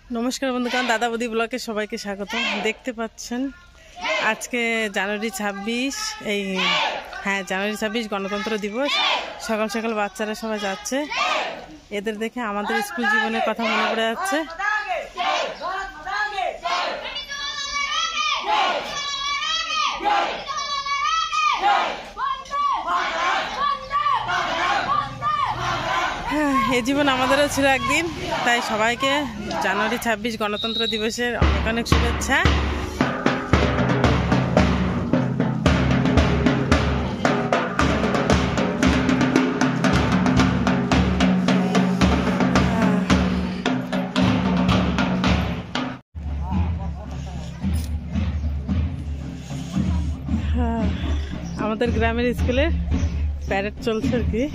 नमस्कार बंधुगण दादा बौदी ब्लगे सबाइके स्वागत। देखते पाচ্ছেন আজকে জানুয়ারি 26 এই হ্যাঁ জানুয়ারি 26 গণতন্ত্র দিবস। সকাল সকাল বাচ্চারা সবাই যাচ্ছে, এদের দেখে আমাদের স্কুল জীবনের কথা মনে পড়ে যাচ্ছে। এই জীবন আমাদেরও ছিল একদিন, তাই সবাইকে জানুয়ারি 26 গণতন্ত্র দিবসের অনেক অনেক শুভেচ্ছা। আমাদের গ্রামের স্কুলে প্যারেড চলছে আর কি।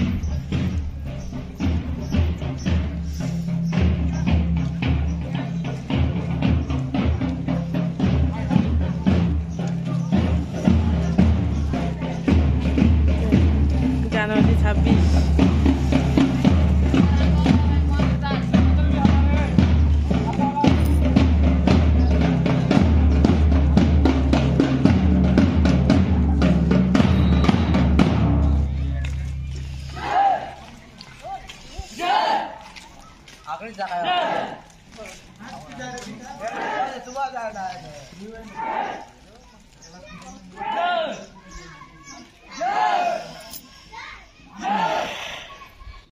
জানুয়ারি 26